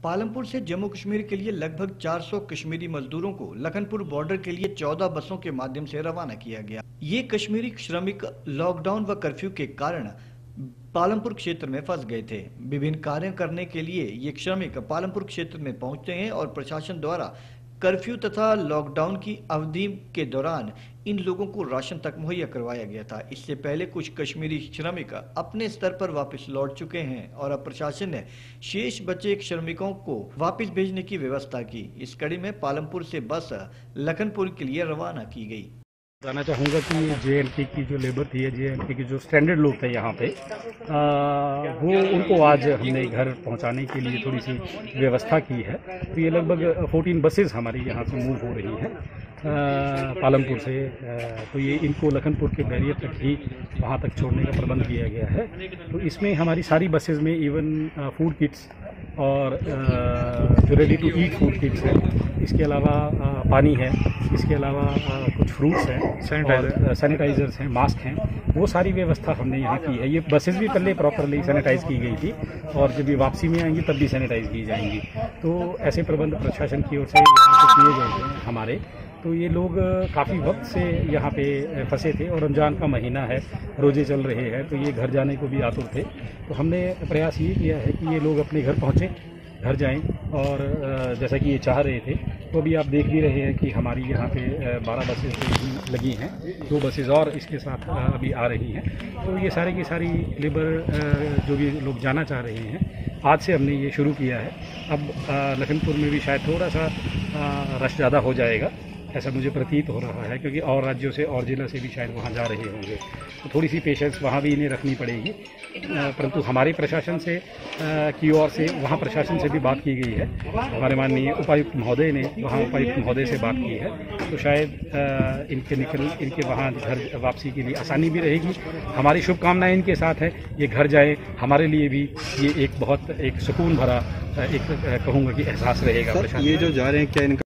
पालमपुर से जम्मू कश्मीर के लिए लगभग 400 कश्मीरी मजदूरों को लखनपुर बॉर्डर के लिए 14 बसों के माध्यम से रवाना किया गया। ये कश्मीरी श्रमिक लॉकडाउन व कर्फ्यू के कारण पालमपुर क्षेत्र में फंस गए थे। विभिन्न कार्य करने के लिए ये श्रमिक पालमपुर क्षेत्र में पहुंचते हैं और प्रशासन द्वारा कर्फ्यू तथा लॉकडाउन की अवधि के दौरान इन लोगों को राशन तक मुहैया करवाया गया था। इससे पहले कुछ कश्मीरी श्रमिक अपने स्तर पर वापस लौट चुके हैं और अब प्रशासन ने शेष बचे श्रमिकों को वापस भेजने की व्यवस्था की। इस कड़ी में पालमपुर से बस लखनपुर के लिए रवाना की गई। बताना चाहूँगा कि JNK की जो लेबर थी, JNK के जो स्टैंडर्ड लोग थे यहाँ पे, वो उनको आज हमने घर पहुँचाने के लिए थोड़ी सी व्यवस्था की है। तो ये लगभग 14 बसेस हमारी यहाँ से मूव हो रही हैं पालमपुर से। तो ये इनको लखनपुर के बैरियर तक ही वहाँ तक छोड़ने का प्रबंध किया गया है। तो इसमें हमारी सारी बसेस में इवन फूड किट्स और जो ready to eat food kits है, इसके अलावा पानी है, इसके अलावा कुछ फ्रूट्स हैं, सैनिटाइजर्स हैं, मास्क हैं, वो सारी व्यवस्था हमने यहाँ की है। ये बसेस भी पहले प्रॉपरली सैनिटाइज की गई थी और जब ये वापसी में आएंगी तब भी सैनिटाइज की जाएंगी। तो ऐसे प्रबंध प्रशासन की ओर से यहाँ पे किए गए हैं हमारे। तो ये लोग काफ़ी वक्त से यहाँ पे फंसे थे और रमज़ान का महीना है, रोज़े चल रहे हैं, तो ये घर जाने को भी आतुर थे। तो हमने प्रयास ये किया है कि ये लोग अपने घर पहुँचें, घर जाएं, और जैसा कि ये चाह रहे थे। तो अभी आप देख भी रहे हैं कि हमारी यहाँ पे 12 बसेस लगी हैं, 2 बसेस और इसके साथ अभी आ रही हैं। तो ये सारे की सारी लेबर जो भी लोग जाना चाह रहे हैं, आज से हमने ये शुरू किया है। अब लखनपुर में भी शायद थोड़ा सा रश ज़्यादा हो जाएगा, ऐसा मुझे प्रतीत हो रहा है, क्योंकि और राज्यों से और ज़िला से भी शायद वहाँ जा रहे होंगे। तो थोड़ी सी पेशेंस वहाँ भी इन्हें रखनी पड़ेगी। परंतु हमारे प्रशासन से की ओर से वहाँ प्रशासन से भी बात की गई है। हमारे माननीय उपायुक्त महोदय ने वहाँ उपायुक्त महोदय से बात की है। तो शायद इनके वहाँ घर वापसी के लिए आसानी भी रहेगी। हमारी शुभकामनाएं इनके साथ है, ये घर जाए, हमारे लिए भी ये एक बहुत एक सुकून भरा एक कहूँगा कि एहसास रहेगा। ये जो जा रहे हैं, क्या इनका